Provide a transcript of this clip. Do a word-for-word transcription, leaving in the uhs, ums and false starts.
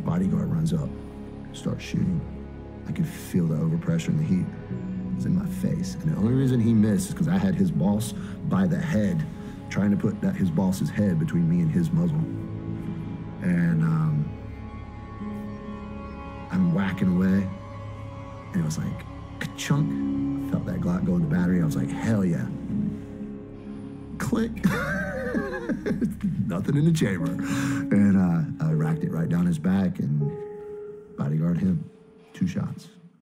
Bodyguard runs up, starts shooting. I could feel the overpressure and the heat. It was in my face. And the only reason he missed is because I had his boss by the head, trying to put that his boss's head between me and his muzzle. And um, I'm whacking away, and it was like, ka-chunk. I felt that Glock go in the battery. I was like, hell yeah. Click. Nothing in the chamber. And uh, I racked it right down his back and bodyguard him. Two shots.